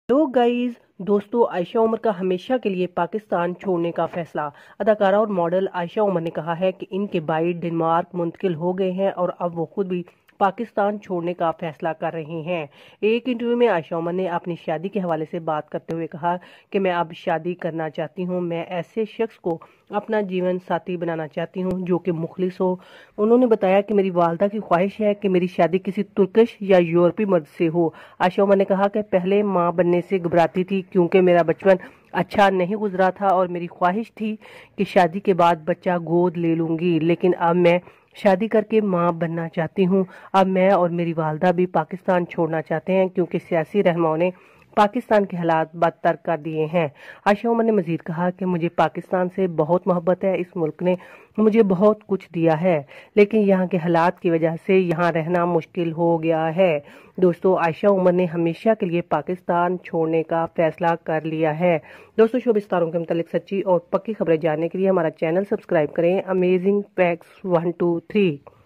Hello guys दोस्तों, आयशा उमर का हमेशा के लिए पाकिस्तान छोड़ने का फैसला। अदाकारा और मॉडल आयशा उमर ने कहा है कि इनके भाई डेनमार्क मुंतकिल हो गए हैं और अब वो खुद भी पाकिस्तान छोड़ने का फैसला कर रही हैं। एक इंटरव्यू में आयशा उमर ने अपनी शादी के हवाले से बात करते हुए कहा कि मैं अब शादी करना चाहती हूं। मैं ऐसे शख्स को अपना जीवन साथी बनाना चाहती हूं जो कि मुखलिस हो। उन्होंने बताया कि मेरी वालदा की ख्वाहिश है कि मेरी शादी किसी तुर्किश या यूरोपीय मर्द से हो। आयशा उमर ने कहा कि पहले मां बनने से घबराती थी क्योंकि मेरा बचपन अच्छा नहीं गुजरा था और मेरी ख्वाहिश थी कि शादी के बाद बच्चा गोद ले लूंगी, लेकिन अब मैं शादी करके मां बनना चाहती हूं। अब मैं और मेरी वालदा भी पाकिस्तान छोड़ना चाहते हैं क्योंकि सियासी रहनुमाओं ने पाकिस्तान के हालात बदतर कर दिए हैं। आयशा उमर ने मजीद कहा कि मुझे पाकिस्तान से बहुत मोहब्बत है। इस मुल्क ने मुझे बहुत कुछ दिया है, लेकिन यहाँ के हालात की वजह से यहाँ रहना मुश्किल हो गया है। दोस्तों, आयशा उमर ने हमेशा के लिए पाकिस्तान छोड़ने का फैसला कर लिया है। दोस्तों, शो विस्तारों के मुतालिक सच्ची और पक्की खबरें जानने के लिए हमारा चैनल सब्सक्राइब करें। Amazing facts 1 2 3।